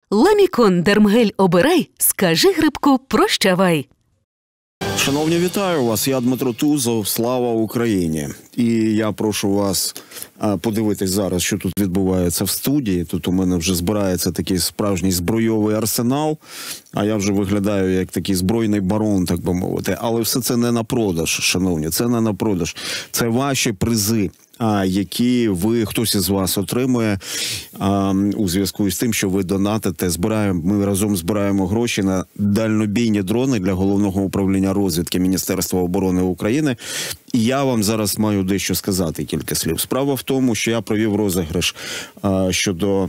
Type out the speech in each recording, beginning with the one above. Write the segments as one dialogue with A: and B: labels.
A: Ламікон Дермгель обирай, скажи грибку прощавай.
B: Шановні, вітаю вас. Я Дмитро Тузов. Слава Україні. І я прошу вас подивитись зараз, що тут відбувається в студії. Тут у мене вже збирається такий справжній збройовий арсенал, а я вже виглядаю як такий збройний барон, так би мовити. Але все це не на продаж, шановні, це не на продаж. Це ваші призи, які хтось із вас отримує у зв'язку з тим, що ви донатите. Ми разом збираємо гроші на дальнобійні дрони для Головного управління розвідки Міністерства оборони України. І я вам зараз маю дещо сказати, кілька слів. Справа в тому, що я провів розіграш щодо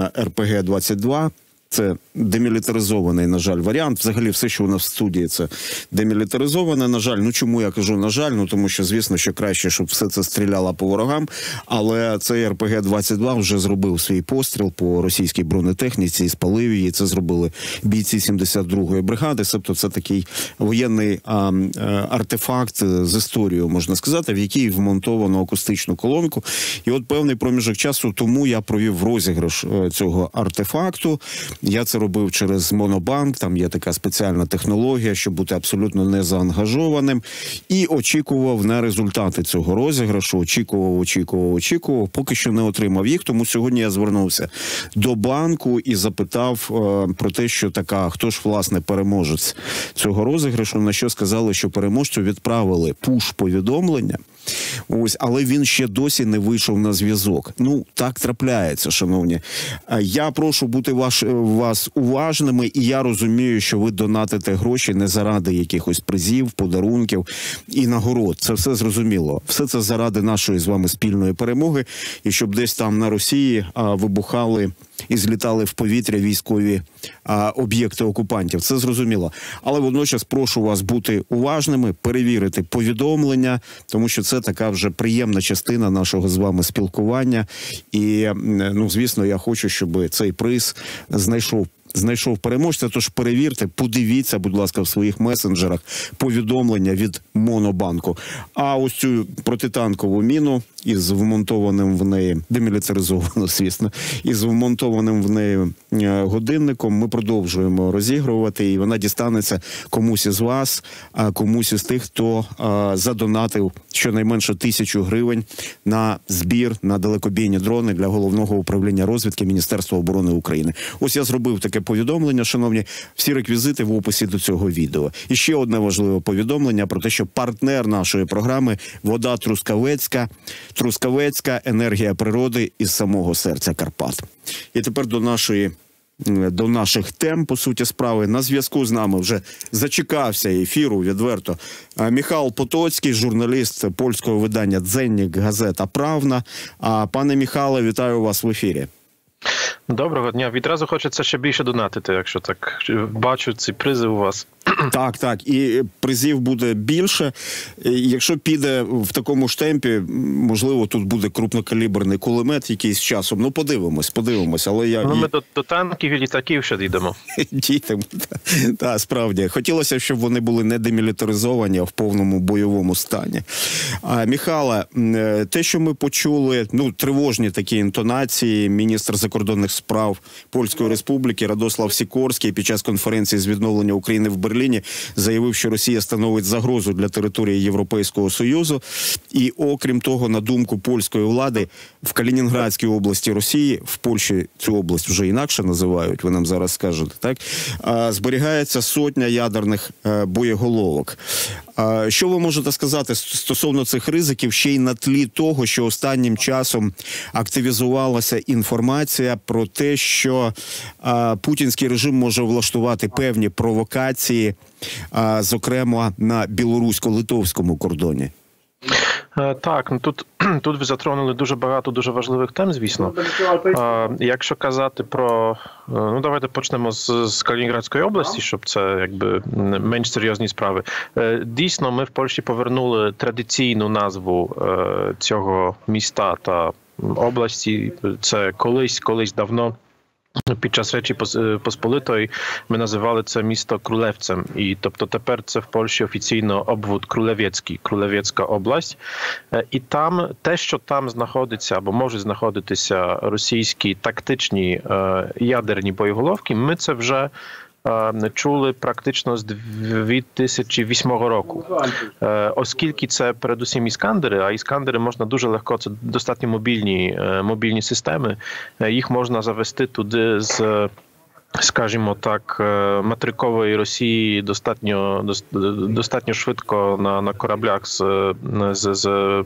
B: РПГ-22. Це демілітаризований, на жаль, варіант. Взагалі все, що у нас в студії, це демілітаризоване, на жаль. Ну, чому я кажу «на жаль»? Ну, тому що, звісно, що краще, щоб все це стріляло по ворогам. Але цей РПГ-22 вже зробив свій постріл по російській бронетехніці і спалив її. Це зробили бійці 72-ї бригади. Тобто це такий воєнний артефакт з історією, можна сказати, в якій вмонтовано акустичну колонку. І от певний проміжок часу тому я провів розіграш цього артефакту. Я це робив через Монобанк, там є така спеціальна технологія, щоб бути абсолютно незаангажованим. І очікував на результати цього розіграшу, очікував, поки що не отримав їх. Тому сьогодні я звернувся до банку і запитав про те, що хто ж, власне, переможець цього розіграшу, на що сказали, що переможцю відправили пуш-повідомлення. Ось, але він ще досі не вийшов на зв'язок. Ну, так трапляється, шановні. Я прошу бути вас уважними, і я розумію, що ви донатите гроші не заради якихось призів, подарунків і нагород. Це все зрозуміло. Все це заради нашої з вами спільної перемоги, і щоб десь там на Росії вибухали і злітали в повітря військові об'єкти окупантів. Це зрозуміло. Але водночас прошу вас бути уважними, перевірити повідомлення, тому що це така вже приємна частина нашого з вами спілкування. І, ну, звісно, я хочу, щоб цей приз знайшов переможця, тож перевірте, подивіться, будь ласка, в своїх месенджерах повідомлення від Монобанку. А ось цю протитанкову міну із вмонтованим в неї, демілітаризовано, звісно, із вмонтованим в неї годинником ми продовжуємо розігрувати, і вона дістанеться комусь із вас, комусь із тих, хто задонатив щонайменше 1000 гривень на збір на далекобійні дрони для Головного управління розвідки Міністерства оборони України. Ось я зробив таке повідомлення, шановні, всі реквізити в описі до цього відео. І ще одне важливе повідомлення про те, що партнер нашої програми «Вода Трускавецька, енергія природи із самого серця Карпат». І тепер до наших тем, по суті справи. На зв'язку з нами вже зачекався ефіру, відверто, Міхал Потоцький, журналіст польського видання «Дзенник», газета «Правна». Пане Міхале, вітаю вас в ефірі.
C: Доброго дня. Відразу хочеться ще більше донатити, якщо так бачу ці призи у вас.
B: Так. І призів буде більше. Якщо піде в такому ж темпі, можливо, тут буде крупнокаліберний кулемет якийсь часом. Ну, подивимось. Але
C: ми до танків і літаків ще дійдемо.
B: Дійдемо, так, справді. Хотілося, щоб вони були не демілітаризовані, а в повному бойовому стані. Міхале, те, що ми почули, тривожні такі інтонації, міністр закордонних справ Польської Республіки Радослав Сікорський під час конференції з відновлення України в Берліні заявив, що Росія становить загрозу для території Європейського Союзу. І, окрім того, на думку польської влади, в Калінінградській області Росії, в Польщі цю область вже інакше називають, ви нам зараз скажете, так? Зберігається 100 ядерних боєголовок. Що ви можете сказати стосовно цих ризиків, ще й на тлі того, що останнім часом активізувалася інформація про те, що путінський режим може влаштувати певні провокації, зокрема на білорусько-литовському кордоні?
C: Так, тут ви затронули дуже багато дуже важливих тем, звісно. Якщо казати про... давайте почнемо з Калінінградської області, щоб це якби менш серйозні справи. Дійсно, ми в Польщі повернули традиційну назву цього міста та області. Це колись давно Під час Речі Посполитої ми називали це місто Крулевцем. І тобто тепер це в Польщі офіційно обвод Крулевецький, Крулевецька область. І там те, що там знаходиться або можуть знаходитися російські тактичні ядерні боєголовки, ми це вже чули практично з 2008 року. Оскільки це передусім іскандери, а іскандери можна дуже легко, це достатньо мобільні системи, їх можна завести туди з, скажімо так, материкової Росії достатньо швидко на кораблях з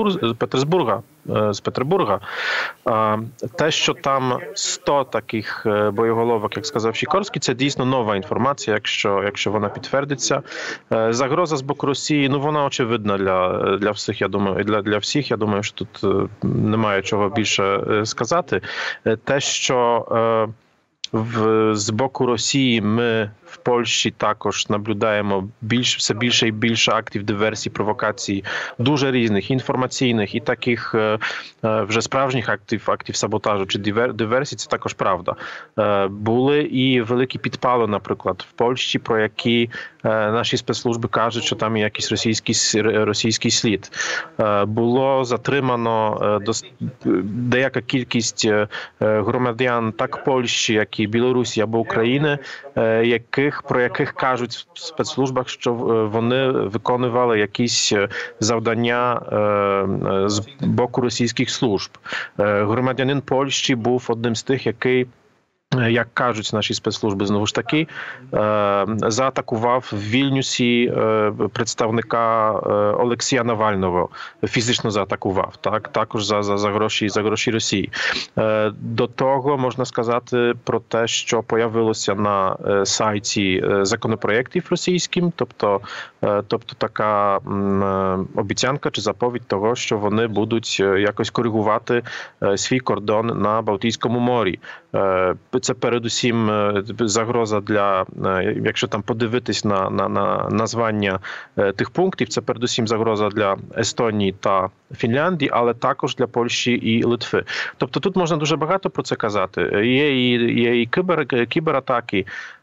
C: Петербурга. Те, що там 100 таких боєголовок, як сказав Сікорський, це дійсно нова інформація, якщо вона підтвердиться. Загроза з боку Росії, ну вона очевидна для всіх, я думаю, для всіх. Я думаю, що тут немає чого більше сказати. Те, що з боку Росії ми в Польщі також наблюдаємо все більше і більше актів диверсії, провокацій, дуже різних, інформаційних і таких вже справжніх актів саботажу чи диверсій, це також правда. Були і великі підпали, наприклад, в Польщі, про які наші спецслужби кажуть, що там є якийсь російський слід. Було затримано деяка кількість громадян так Польщі, як і Білорусі або України, про яких кажуть в спецслужбах, що вони виконували якісь завдання з боку російських служб. Громадянин Польщі був одним з тих, який, як кажуть наші спецслужби, знову ж таки, заатакував в Вільнюсі представника Олексія Навального, фізично заатакував, також за гроші Росії. До того можна сказати про те, що появилося на сайті законопроєктів російським, тобто така обіцянка чи заповідь того, що вони будуть якось коригувати свій кордон на Балтійському морі. Це передусім загроза для, якщо там подивитись на названня тих пунктів, це передусім загроза для Естонії та Фінляндії, але також для Польщі і Литви. Тобто тут можна дуже багато про це казати. Є і кібератаки,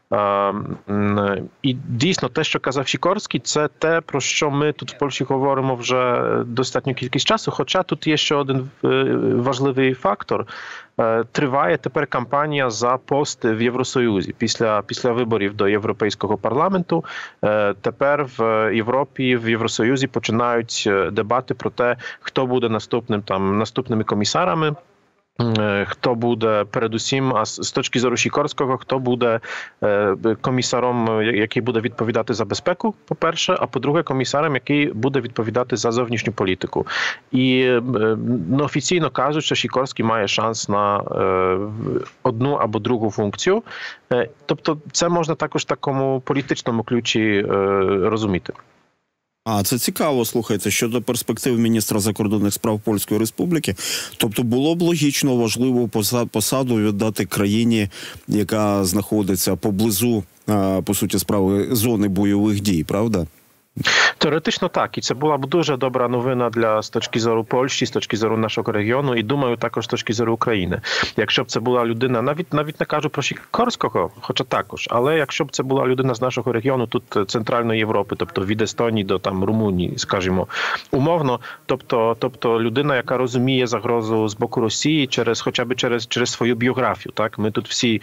C: і дійсно те, що казав Сікорський, це те, про що ми тут в Польщі говоримо вже достатню кількість часу, хоча тут є ще один важливий фактор. Триває тепер кампанія за пости в Євросоюзі. Після виборів до Європейського парламенту тепер в Європі, в Євросоюзі починають дебати про те, хто буде наступними комісарами, хто буде передусім, а з точки зору Сікорського, хто буде комісаром, який буде відповідати за безпеку, по-перше, а по-друге, комісаром, який буде відповідати за зовнішню політику. І офіційно кажуть, що Сікорський має шанс на одну або другу функцію. Тобто це можна також в такому політичному ключі розуміти.
B: Це цікаво, слухайте, щодо перспектив міністра закордонних справ Польської Республіки. Тобто було б логічно важливу посаду віддати країні, яка знаходиться поблизу, по суті справи, зони бойових дій, правда?
C: Теоретично так, і це була б дуже добра новина з точки зору Польщі, з точки зору нашого регіону, і думаю, також з точки зору України. Якщо б це була людина, навіть не кажу про Сікорського, хоча також, але якщо б це була людина з нашого регіону, тут Центральної Європи, тобто від Естонії до Румунії, скажімо, умовно, тобто людина, яка розуміє загрозу з боку Росії хоча б через свою біографію, так? Ми тут всі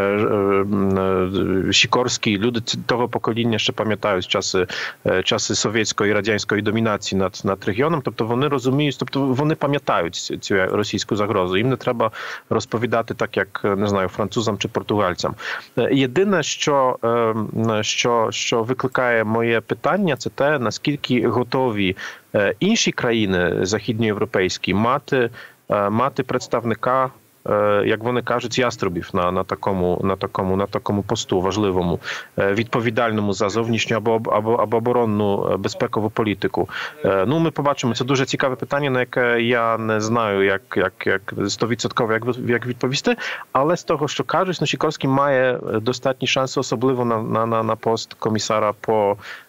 C: Сікорські, люди того покоління ще пам'ятають часи совєтської і радянської домінації над регіоном, тобто вони розуміють, тобто вони пам'ятають цю російську загрозу. Їм не треба розповідати так, як, не знаю, французам чи португальцям. Єдине, що викликає моє питання, це те, наскільки готові інші країни західноєвропейські мати представника, як вони кажуть, яструбів на такому посту важливому, відповідальному за зовнішню або оборонну безпекову політику. Ми побачимо, це дуже цікаве питання, на яке я не знаю, як 100% як відповісти, але з того, що кажуть, Сікорський має достатні шанси, особливо на пост комісара по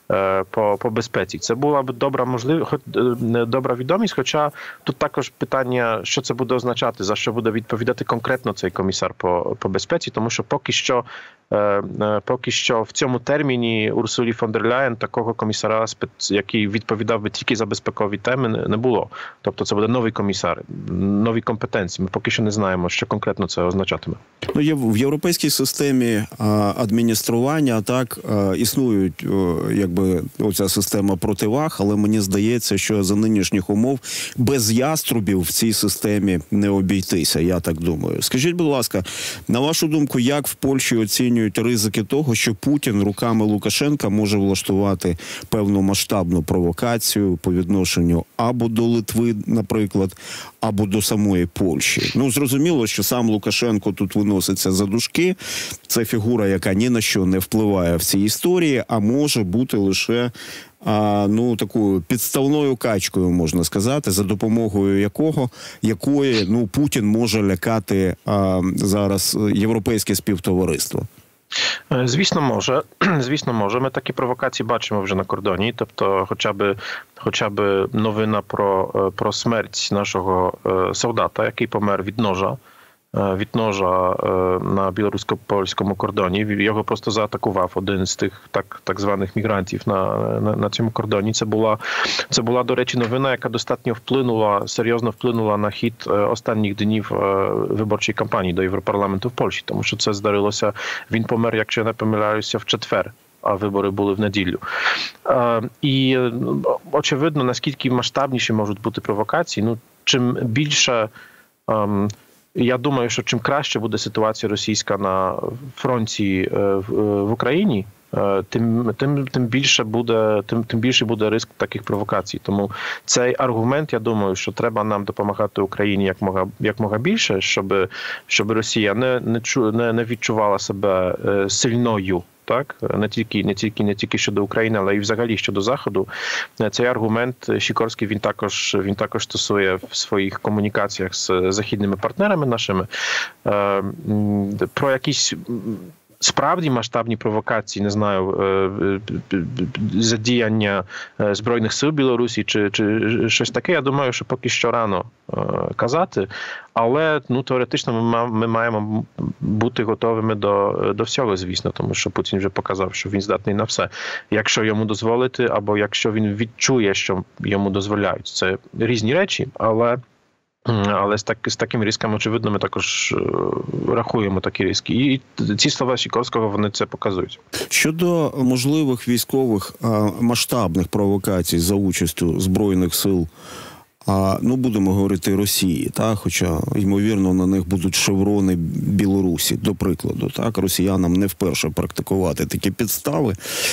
C: по безпеці. Це була б добра відомість, хоча тут також питання, що це буде означати, за що буде відповідати конкретно цей комісар по безпеці, тому що поки що в цьому терміні Урсулі фон дер Ляєн такого комісара, який відповідав би тільки за безпекові теми, не було. Тобто це буде новий комісар, нові компетенції. Ми поки що не знаємо, що конкретно це означатиме.
B: В європейській системі адміністрування так існують, якби, оця система противаг, але мені здається, що за нинішніх умов без яструбів в цій системі не обійтися, я так думаю. Скажіть, будь ласка, на вашу думку, як в Польщі оцінюють ризики того, що Путін руками Лукашенка може влаштувати певну масштабну провокацію по відношенню або до Литви, наприклад, або до самої Польщі? Ну, зрозуміло, що сам Лукашенко тут виноситься за дужки. Це фігура, яка ні на що не впливає в цій історії, а може бути лише такою підставною качкою, можна сказати, за допомогою якої Путін може лякати зараз європейське співтовариство.
C: Звісно, може. Ми такі провокації бачимо вже на кордоні. Тобто, хоча б новина про смерть нашого солдата, який помер від ножа на білорусько-польському кордоні. Його просто заатакував один з тих так званих мігрантів на цьому кордоні. Це була, до речі, новина, яка достатньо серйозно вплинула на хід останніх днів виборчої кампанії до Європарламенту в Польщі, тому що це здарилося, він помер, якщо я не помиляюся, в четвер, а вибори були в неділю. І очевидно, наскільки масштабніші можуть бути провокації, чим більше... Я думаю, що чим краще буде ситуація російська на фронті в Україні, тим більше буде ризик таких провокацій. Тому цей аргумент, я думаю, що треба нам допомагати Україні якмога більше, щоб Росія не відчувала себе сильною. Так, не тільки щодо України, але і взагалі щодо Заходу. Цей аргумент Сікорський він також стосує в своїх комунікаціях з західними партнерами нашими. Про якісь справді масштабні провокації, не знаю, задіяння Збройних сил Білорусі чи щось таке, я думаю, що поки що рано казати, але теоретично ми маємо бути готовими до всього, звісно, тому що Путін вже показав, що він здатний на все. Якщо йому дозволити, або якщо він відчує, що йому дозволяють. Це різні речі, але з такими ризиками, очевидно, ми також рахуємо такі ризики. І ці слова Сікорського, вони це показують. Щодо
B: можливих військових масштабних провокацій за участю Збройних сил, будемо говорити, Росії, так? Хоча, ймовірно, на них будуть шеврони Білорусі, до прикладу. Так? Росіянам не вперше практикувати такі підстави.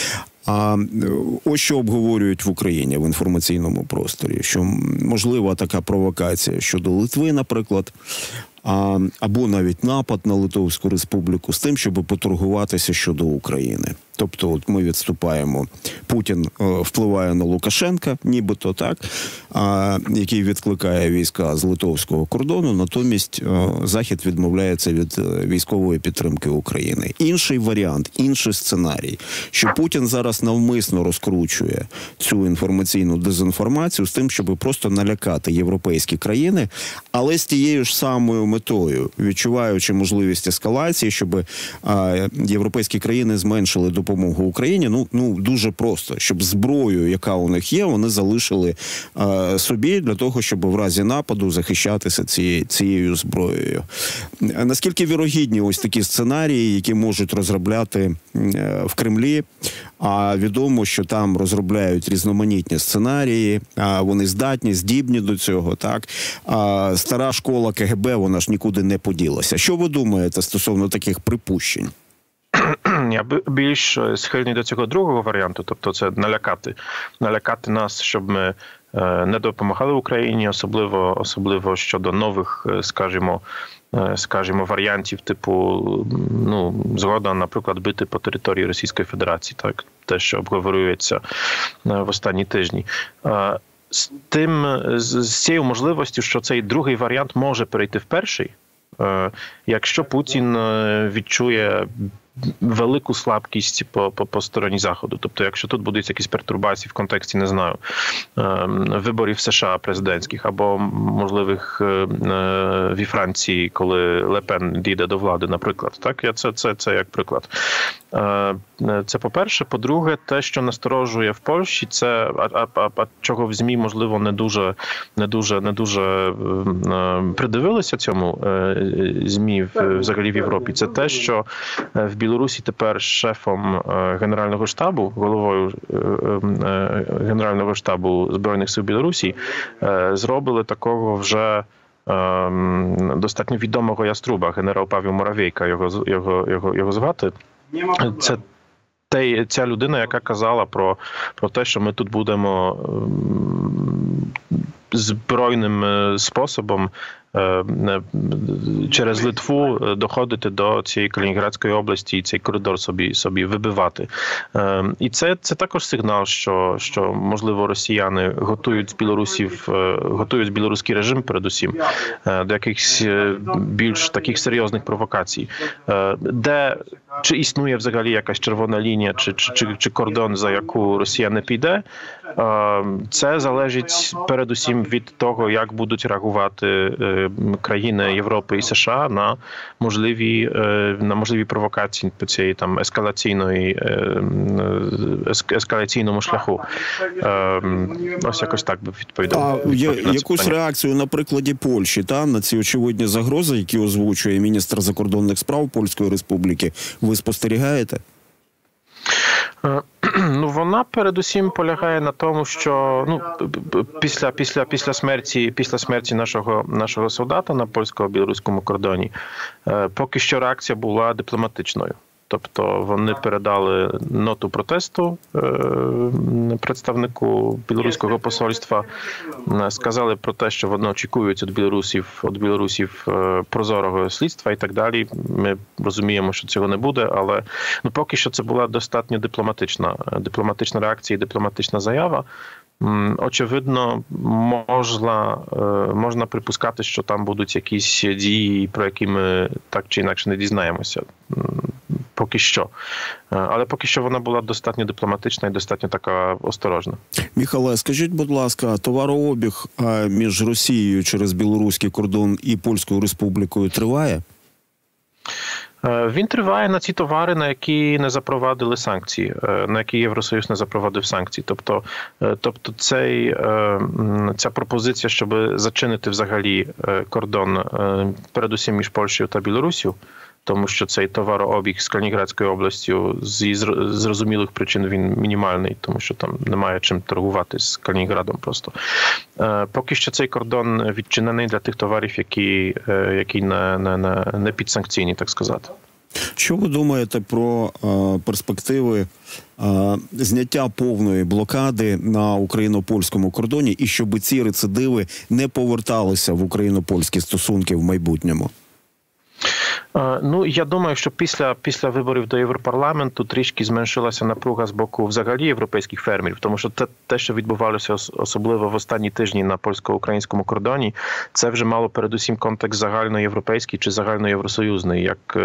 B: Ось що обговорюють в Україні в інформаційному просторі, що можлива така провокація щодо Литви, наприклад, або навіть напад на Литовську Республіку з тим, щоб поторгуватися щодо України. Тобто, от ми відступаємо, Путін впливає на Лукашенка, нібито так, який відкликає війська з литовського кордону, натомість Захід відмовляється від військової підтримки України. Інший варіант, інший сценарій, що Путін зараз навмисно розкручує цю інформаційну дезінформацію з тим, щоб просто налякати європейські країни, але з тією ж самою метою, відчуваючи можливість ескалації, щоб європейські країни зменшили допомогу Україні, дуже просто, щоб зброю, яка у них є, вони залишили собі для того, щоб в разі нападу захищатися цією зброєю. Наскільки вірогідні ось такі сценарії, які можуть розробляти в Кремлі? А відомо, що там розробляють різноманітні сценарії, вони здібні до цього, так? Стара школа КГБ, вона ж нікуди не поділася. Що ви думаєте стосовно таких припущень?
C: Я більш схильний до цього другого варіанту, тобто це налякати нас, щоб ми не допомагали Україні, особливо щодо нових, скажімо, варіантів типу, згода, наприклад, бити по території Російської Федерації, так, те, що обговорюється в останні тижні. З цією можливістю, що цей другий варіант може перейти в перший, якщо Путін відчує велику слабкість по стороні Заходу. Тобто, якщо тут будуть якісь пертурбації в контексті, не знаю, виборів США президентських або можливих в Франції, коли Ле Пен дійде до влади, наприклад. Так, це як приклад. Це по-перше. По-друге, те, що насторожує в Польщі, це чого в ЗМІ, можливо, не дуже придивилися цьому ЗМІ взагалі в Європі. Це те, що в Білорусі тепер шефом Генерального штабу, головою Генерального штабу Збройних сил Білорусі зробили такого вже достатньо відомого яструба, генерал Павел Моравейка, його звати. Це ця людина, яка казала про те, що ми тут будемо збройним способом через Литву доходити до цієї Калінінградської області і цей коридор собі вибивати. І це також сигнал, що можливо росіяни готують білоруський режим передусім до якихось більш таких серйозних провокацій. Чи існує взагалі якась червона лінія чи кордон, за яку Росія не піде, це залежить передусім від того, як будуть реагувати країни Європи і США на можливі провокації по цієї там ескалаційному шляху. Ось якось так би відповідав.
B: Якусь реакцію на прикладі Польщі на ці очевидні загрози, які озвучує міністр закордонних справ Польської Республіки, ви спостерігаєте?
C: Вона передусім полягає на тому, що після смерті нашого солдата на польсько-білоруському кордоні поки що реакція була дипломатичною. Тобто вони передали ноту протесту представнику білоруського посольства, сказали про те, що вони очікують від білорусів прозорого слідства і так далі. Ми розуміємо, що цього не буде, але поки що це була достатньо дипломатична реакція і дипломатична заява. Очевидно, можна припускати, що там будуть якісь дії, про які ми так чи інакше не дізнаємося. Поки що. Але поки що вона була достатньо дипломатична і достатньо така осторожна.
B: Михайле, скажіть, будь ласка, товарообіг між Росією через білоруський кордон і Польською Республікою триває?
C: Він триває на ці товари, на які не запровадили санкції, на які Євросоюз не запровадив санкції. Тобто ця пропозиція, щоб зачинити взагалі кордон передусім між Польщею та Білоруссю, тому що цей товарообіг з Калінінградською областю зі зрозумілих причин він мінімальний, тому що там немає чим торгувати з Калінінградом просто. Поки що цей кордон відчинений для тих товарів, які не підсанкційні, так сказати.
B: Що ви думаєте про перспективи зняття повної блокади на україно-польському кордоні і щоб ці рецидиви не поверталися в україно-польські стосунки в майбутньому?
C: Я думаю, що після виборів до Європарламенту трішки зменшилася напруга з боку взагалі європейських фермерів, тому що те, що відбувалося особливо в останні тижні на польсько-українському кордоні, це вже мало передусім контекст загальноєвропейський чи загальноєвросоюзний, як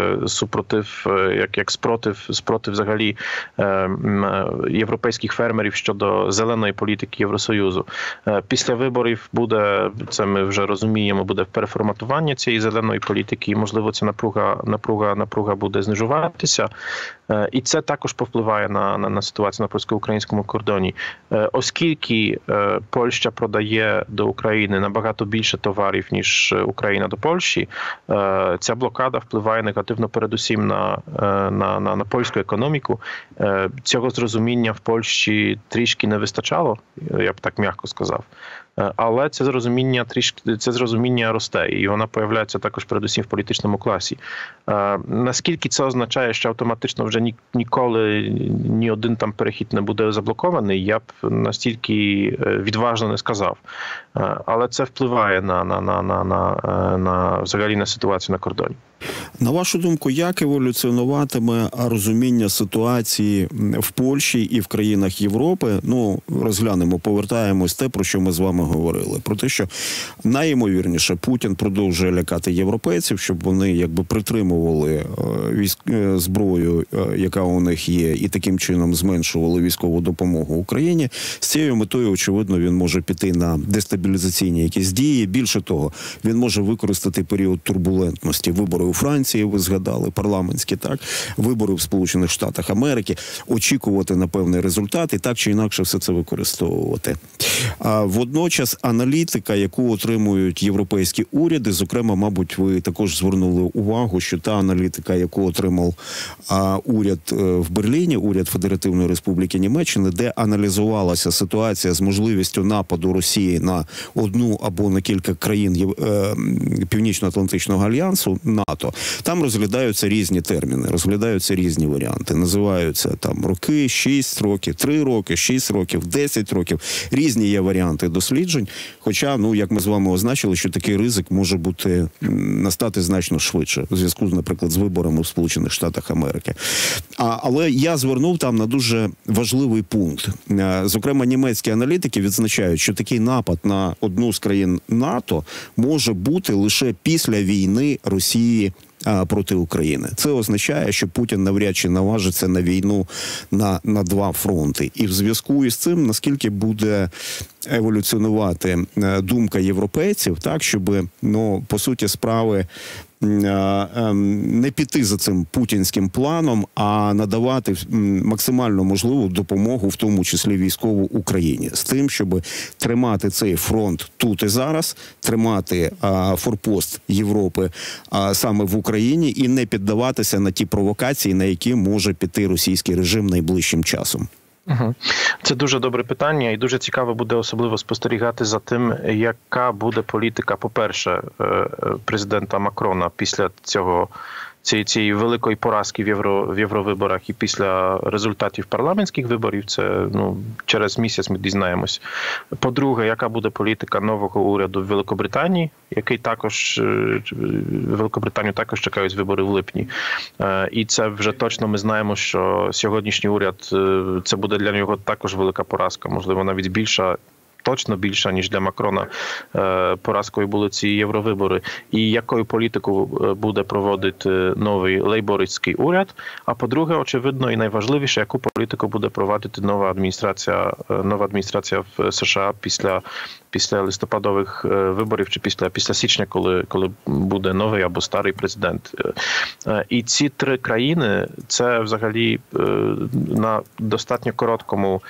C: спротив взагалі європейських фермерів щодо зеленої політики Євросоюзу. Після виборів буде, це ми вже розуміємо, буде переформатування цієї зеленої політики і, можливо, ця напруга буде знижуватися. І це також повпливає на ситуацію на польсько-українському кордоні. Оскільки Польща продає до України набагато більше товарів, ніж Україна до Польщі, ця блокада впливає негативно передусім на польську економіку. Цього зрозуміння в Польщі трішки не вистачало, я б так м'яко сказав. Але це зрозуміння росте, і вона появляється також передусім в політичному класі. Наскільки це означає, що автоматично вже ніколи ні один там перехід не буде заблокований, я б настільки відважно не сказав. Але це впливає на взагалі на ситуацію на кордоні.
B: На вашу думку, як еволюціонуватиме розуміння ситуації в Польщі і в країнах Європи? Ну, розглянемо, повертаємось те, про що ми з вами говорили. Про те, що найімовірніше Путін продовжує лякати європейців, щоб вони якби притримували зброю, яка у них є, і таким чином зменшували військову допомогу Україні. З цією метою, очевидно, він може піти на дестабілізаційні якісь дії. Більше того, він може використати період турбулентності. Вибори у Франції, ви згадали, парламентські, так, вибори в Сполучених Штатах Америки, очікувати на певний результат і так чи інакше все це використовувати. Водночас аналітика, яку отримують європейські уряди, зокрема, мабуть, ви також звернули увагу, що та аналітика, яку отримав уряд в Берліні, уряд Федеративної Республіки Німеччини, де аналізувалася ситуація з можливістю нападу Росії на одну або на кілька країн Північно-Атлантичного альянсу, НАТО, там розглядаються різні терміни, розглядаються різні варіанти. Називаються там роки, 6 років, 3 роки, 6 років, 10 років. Різні є варіанти досліджень. Хоча, ну, як ми з вами означили, що такий ризик може настати значно швидше у зв'язку, наприклад, з виборами в Сполучених Штатах Америки. Але я звернув там на дуже важливий пункт. Зокрема, німецькі аналітики відзначають, що такий напад на одну з країн НАТО може бути лише після війни Росії проти України. Це означає, що Путін навряд чи наважиться на війну на два фронти. І в зв'язку із цим, наскільки буде еволюціонувати думка європейців, так, щоб, ну, по суті справи, не піти за цим путінським планом, а надавати максимально можливу допомогу, в тому числі військову, Україні. З тим, щоб тримати цей фронт тут і зараз, тримати форпост Європи саме в Україні і не піддаватися на ті провокації, на які може піти російський режим найближчим часом.
C: Це дуже добре питання, і дуже цікаво буде особливо спостерігати за тим, яка буде політика, по-перше, президента Макрона після цієї великої поразки в євровиборах і після результатів парламентських виборів. Це, ну, через місяць ми дізнаємось. По-друге, яка буде політика нового уряду в Великобританії, Великобританію також чекають вибори в липні. І це вже точно ми знаємо, що сьогоднішній уряд, це буде для нього також велика поразка, можливо, навіть більша. Точно більша, ніж для Макрона поразкою були ці євровибори. І якою політику буде проводити новий лейбористський уряд. А по-друге, очевидно, і найважливіше, яку політику буде проводити нова адміністрація в США після листопадових виборів чи після січня, коли буде новий або старий президент. І ці три країни, це взагалі на достатньо короткому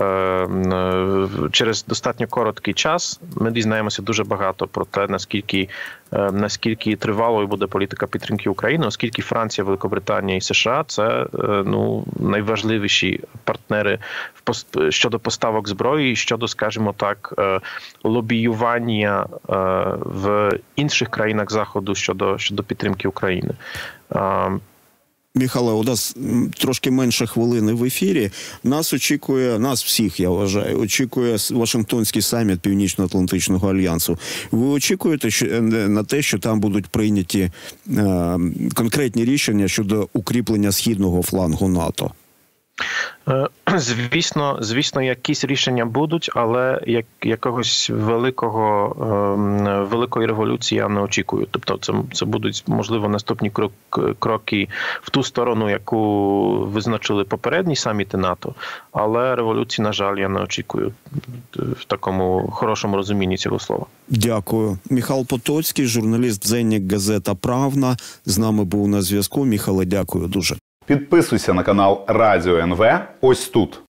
C: через достатньо короткий час ми дізнаємося дуже багато про те, наскільки тривалою буде політика підтримки України, оскільки Франція, Великобританія і США – це, ну, найважливіші партнери щодо поставок зброї і щодо, скажімо так, лобіювання в інших країнах Заходу щодо підтримки України.
B: Михайле, у нас трошки менше хвилини в ефірі. Нас всіх, я вважаю, очікує Вашингтонський саміт Північно-Атлантичного альянсу. Ви очікуєте на те, що там будуть прийняті конкретні рішення щодо укріплення східного флангу НАТО?
C: Звісно, якісь рішення будуть, але якогось великої революції я не очікую. Тобто це будуть, можливо, наступні кроки в ту сторону, яку визначили попередні саміти НАТО, але революції, на жаль, я не очікую в такому хорошому розумінні цього слова.
B: Дякую. Михайло Потоцький, журналіст «Дзенник», газета «Правна», з нами був на зв'язку. Михайле, дякую дуже.
D: Підписуйся на канал Радіо НВ ось тут.